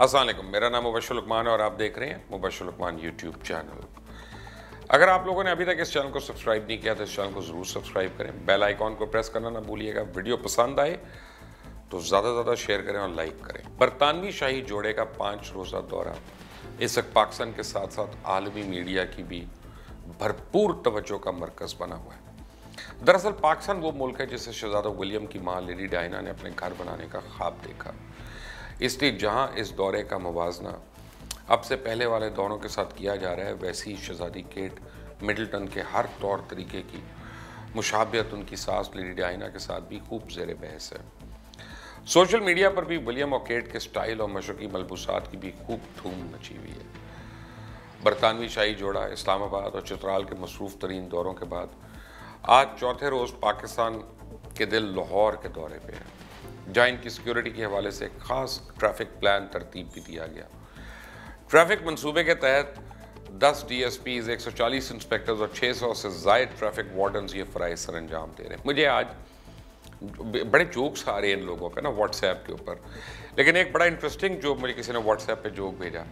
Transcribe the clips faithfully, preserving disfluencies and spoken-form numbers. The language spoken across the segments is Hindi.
अस्सलाम वालेकुम, मेरा नाम मुबश्शिर लुकमान है और आप देख रहे हैं मुबश्शिर लुकमान यूट्यूब चैनल। अगर आप लोगों ने अभी तक इस चैनल को सब्सक्राइब नहीं किया तो इस चैनल को ज़रूर सब्सक्राइब करें, बेल आइकॉन को प्रेस करना ना भूलिएगा। वीडियो पसंद आए तो ज़्यादा से ज़्यादा शेयर करें और लाइक करें। बरतानवी शाही जोड़े का पाँच रोज़ा दौरा इस वक्त पाकिस्तान के साथ साथ आलमी मीडिया की भी भरपूर तवज्जो का मरकज़ बना हुआ है। दरअसल पाकिस्तान वो मुल्क है जिसे शहजादा विलियम की माँ लेडी डायना ने अपने घर बनाने का ख्वाब देखा, इसलिए जहां इस दौरे का मुवाजना अब से पहले वाले दौरों के साथ किया जा रहा है, वैसी ही शहजादी केट मिडलटन के हर तौर तरीके की मुशाबियत उनकी सास लेडी डायना के साथ भी खूब ज़ेर बहस है। सोशल मीडिया पर भी विलियम और केट के स्टाइल और मशरक़ी मलबूसात की भी खूब धूम मची हुई है। बरतानवी शाही जोड़ा इस्लामाबाद और चित्राल के मसरूफ़ तरीन दौरों के बाद आज चौथे रोज़ पाकिस्तान के दिल लाहौर के दौरे पे है, जहाँ इनकी सिक्योरिटी के हवाले से एक ख़ास ट्रैफिक प्लान तरतीब भी दिया गया। ट्रैफिक मंसूबे के तहत दस डी एस पीज़, एक सौ चालीस इंस्पेक्टर्स और छः सौ से ज़ायद ट्रैफिक वार्डन्स ये फ़राइज़ सर अंजाम दे रहे हैं। मुझे आज बड़े जोक्स आ रहे हैं इन लोगों पे ना व्हाट्सएप के ऊपर, लेकिन एक बड़ा इंटरेस्टिंग जोक मुझे किसी ने व्हाट्सएप पे जोक भेजा,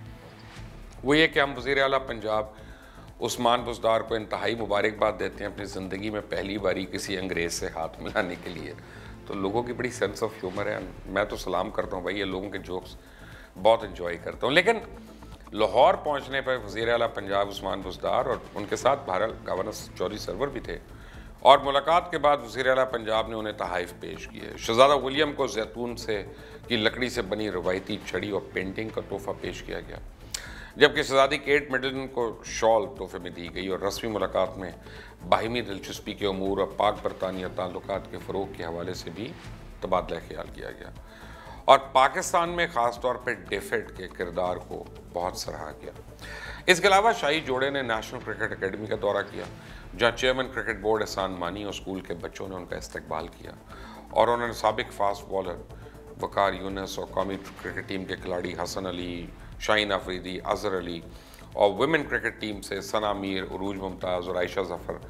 वो ये कि हम वज़ीर आला पंजाब उस्मान बुज़दार को इंतहाई मुबारकबाद देते हैं अपनी ज़िंदगी में पहली बारी किसी अंग्रेज़ से हाथ मिलाने के लिए। तो लोगों की बड़ी सेंस ऑफ ह्यूमर है, मैं तो सलाम करता हूँ भाई, ये लोगों के जोक्स बहुत इन्जॉय करता हूँ। लेकिन लाहौर पहुँचने पर वज़ीर आला पंजाब उस्मान बुज़दार और उनके साथ भारत गवर्नर चौधरी सरवर भी थे, और मुलाकात के बाद वज़ीर आला पंजाब ने उन्हें तहाइफ पेश किए। शहज़ादा विलियम को जैतून से की लकड़ी से बनी रवायती छड़ी और पेंटिंग का तोहफ़ा पेश किया गया, जबकि शहज़ादी केट मिडलटन को शॉल तोहफे में दी गई और रस्मी मुलाकात में बाहिमी दिलचस्पी के अमूर और पाक बरतानिया ताल्लुकात के फ़रोग के हवाले से भी तबादला ख्याल किया गया, और पाकिस्तान में ख़ास तौर पर डेफेड के किरदार को बहुत सराहा गया। इसके अलावा शाही जोड़े ने नेशनल क्रिकेट अकेडमी का दौरा किया, जहाँ चेयरमैन क्रिकेट बोर्ड एहसान मानी और स्कूल के बच्चों ने उनका इस्तकबाल किया, और उन्होंने साबिक फास्ट बॉलर वकार यूनुस और कौमी क्रिकेट टीम के खिलाड़ी हसन अली, शाहीन अफरीदी, अजहर अली और वुमेन क्रिकेट टीम से सना मीर, उरूज मुमताज़ और आयशा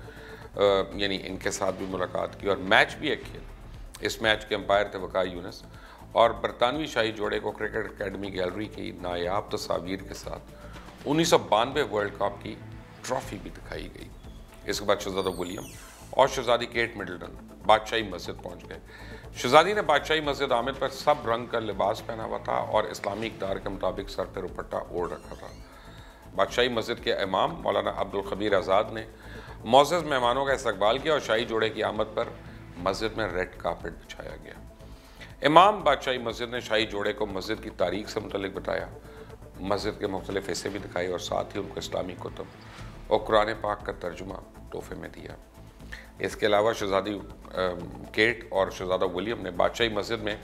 ज़फ़र यानी इनके साथ भी मुलाकात की, और मैच भी एक खेल। इस मैच के अंपायर थे वकार यूनुस, और बरतानवी शाही जोड़े को क्रिकेट अकेडमी गैलरी की नायाब तस्वीर के साथ उन्नीस सौ बानवे वर्ल्ड कप की ट्रॉफ़ी भी दिखाई गई। इसके बाद शहज़ादा विलियम और शहज़ादी केट मिडलटन बादशाही मस्जिद पहुँच गए। शहज़ादी ने बादशाही मस्जिद आमिर पर सब रंग का लिबास पहना हुआ था और इस्लामी इक़दार के मुताबिक सर पर दुपट्टा ओढ़ रखा था। बादशाही मस्जिद के इमाम मौलाना अब्दुल खबीर आज़ाद ने मौज़ज़ मेहमानों का इस्तकबाल किया और शाही जोड़े की आमद पर मस्जिद में रेड कारपेट बिछाया गया। इमाम बादशाही मस्जिद ने शाही जोड़े को मस्जिद की तारीख से मुतल्लिक बताया, मस्जिद के मुख्तलिफ हिस्से भी दिखाए और साथ ही उनको इस्लामी कुतुब और कुरान पाक का तर्जुमा तोहफे में दिया। इसके अलावा शहज़ादी केट और शहज़ादा विलियम ने बादशाही मस्जिद में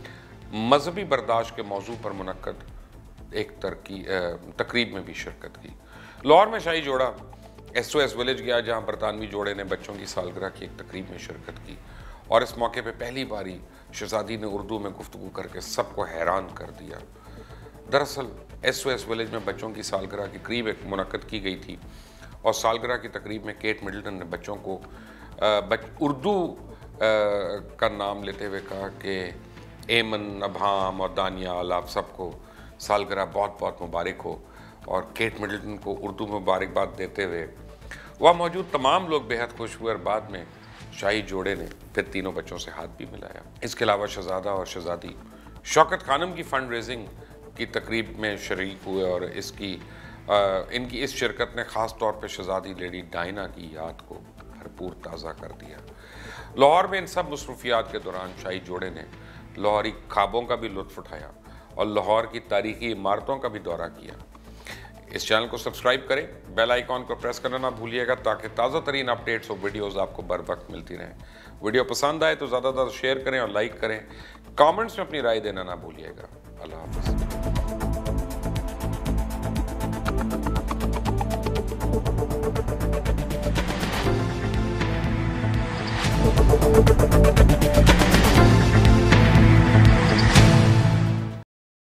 मजहबी बर्दाश्त के मौजू पर मुनक्कद एक तरकी तकरीब में भी शिरकत की। लाहौर में शाही जोड़ा एस ओ एस विलेज गया, जहाँ बरतानवी जोड़े ने बच्चों की सालगिरह की एक तकरीब में शिरकत की, और इस मौके पर पहली बारी शहज़ादी ने उर्दू में गुफ्तगू करके सबको हैरान कर दिया। दरअसल एस ओ एस विलेज में बच्चों की सालगिरह की तकरीब एक मुनक्कद की गई थी, और सालगिरह की तकरीब में केट मिडलटन ने बच्चों को बच उर्दू का नाम लेते हुए कहा कि एमन, अभाम और दानियाल, आप सबको सालगिरह बहुत बहुत मुबारक हो, और केट मिडलटन को उर्दू में मुबारकबाद देते हुए वह मौजूद तमाम लोग बेहद खुश हुए, और बाद में शाही जोड़े ने फिर तीनों बच्चों से हाथ भी मिलाया। इसके अलावा शहज़ादा और शहज़ादी शौकत खानम की फ़ंड रेजिंग की तकरीब में शरीक हुए, और इसकी आ, इनकी इस शिरकत ने ख़ास तौर पर शहज़ादी लेडी डायना की याद को भरपूर ताज़ा कर दिया। लाहौर में इन सब मसरूफियात के दौरान शाही जोड़े ने लाहौरी ख्वाबों का भी लुत्फ़ उठाया और लाहौर की तारीख़ी इमारतों का भी दौरा किया। इस चैनल को सब्सक्राइब करें, बेल आइकॉन को प्रेस करना ना भूलिएगा, ताकि ताज़ा तरीन अपडेट्स और वीडियोज़ आपको बर वक्त मिलती रहें। वीडियो पसंद आए तो ज़्यादा से ज़्यादा शेयर करें और लाइक करें। कमेंट्स में अपनी राय देना ना भूलिएगा। अल्लाह हाफ़िज़।